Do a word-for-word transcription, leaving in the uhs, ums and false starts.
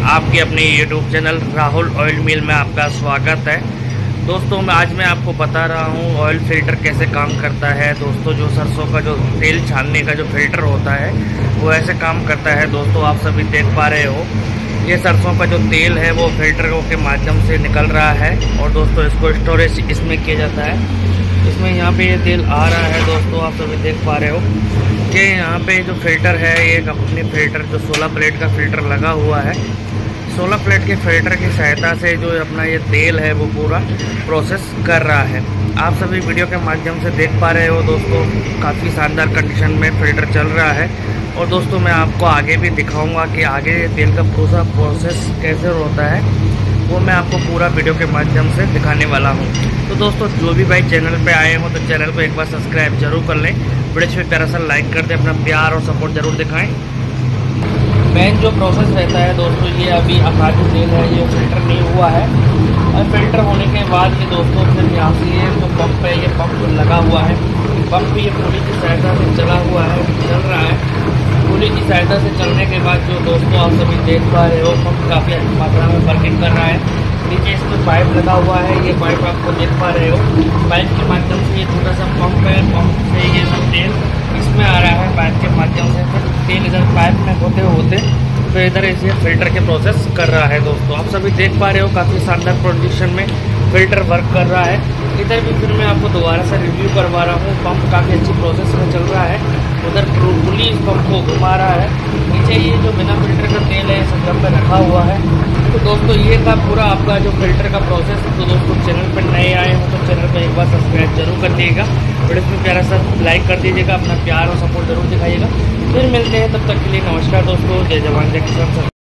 आपके अपने YouTube channel Rahul oil mill में आपका स्वागत है। दोस्तों मैं आज मैं आपको बता रहा हूँ ऑयल फ़िल्टर कैसे काम करता है। दोस्तों जो सरसों का जो तेल छानने का जो फ़िल्टर होता है वो ऐसे काम करता है। दोस्तों आप सभी देख पा रहे हो, ये सरसों का जो तेल है वो फ़िल्टर के माध्यम से निकल रहा है और दोस्तों इसको स्टोरेज इसमें किया जाता है। इसमें यहाँ पे ये तेल आ रहा है। दोस्तों आप सभी देख पा रहे हो कि यहाँ पे जो फ़िल्टर है ये कंपनी फ़िल्टर जो सोलह प्लेट का फ़िल्टर लगा हुआ है। सोलह प्लेट के फ़िल्टर की सहायता से जो अपना ये तेल है वो पूरा प्रोसेस कर रहा है। आप सभी वीडियो के माध्यम से देख पा रहे हो दोस्तों, काफ़ी शानदार कंडीशन में फ़िल्टर चल रहा है। और दोस्तों मैं आपको आगे भी दिखाऊंगा कि आगे तेल का पूरा प्रोसेस कैसे होता है, वो मैं आपको पूरा वीडियो के माध्यम से दिखाने वाला हूँ। तो दोस्तों जो भी भाई चैनल पे आए हो तो चैनल को एक बार सब्सक्राइब जरूर कर लें, वीडियो पे प्यारा सा लाइक कर दें, अपना प्यार और सपोर्ट जरूर दिखाएं। मेन जो प्रोसेस रहता है दोस्तों, ये अभी अखाद्य तेल है ये फ़िल्टर नहीं हुआ है और फ़िल्टर होने के बाद ये दोस्तों फिर यहाँ से ये जो पंप है ये पंप लगा हुआ है। पंप भी ये पुली की सहायता से चला हुआ है, चल रहा है। पुली की सहायता से चलने के बाद जो दोस्तों आप सभी देख पा रहे हो पंप काफ़ी अच्छी मात्रा में वर्किंग कर रहा है। नीचे इसमें पाइप लगा हुआ है, ये पाइप आपको देख पा रहे हो। पाइप के माध्यम से ये छोटा सा पंप है, पंप से ये सब तेल इसमें आ रहा है पाइप के माध्यम से। फिर तेल इधर पाइप में होते होते फिर इधर इसे फ़िल्टर के प्रोसेस कर रहा है। दोस्तों आप सभी देख पा रहे हो काफ़ी शानदार कंडीशन में फ़िल्टर वर्क कर रहा है। इधर भी फिर मैं आपको दोबारा से रिव्यू करवा रहा हूँ। पंप काफ़ी अच्छी प्रोसेस में चल रहा है, उधर पुली इस पंप को घुमा रहा है। नीचे ये जो बिना फ़िल्टर का तेल है संगम में रखा हुआ है। तो दोस्तों ये था पूरा आपका जो फ़िल्टर का प्रोसेस। तो दोस्तों चैनल पर नए आए हो तो चैनल को एक बार सब्सक्राइब जरूर कर दीजिएगा, वीडियो में प्यारा सा लाइक कर दीजिएगा, अपना प्यार और सपोर्ट जरूर दिखाइएगा। फिर मिलते हैं, तब तक के लिए नमस्कार दोस्तों। जय जवान जय किसान।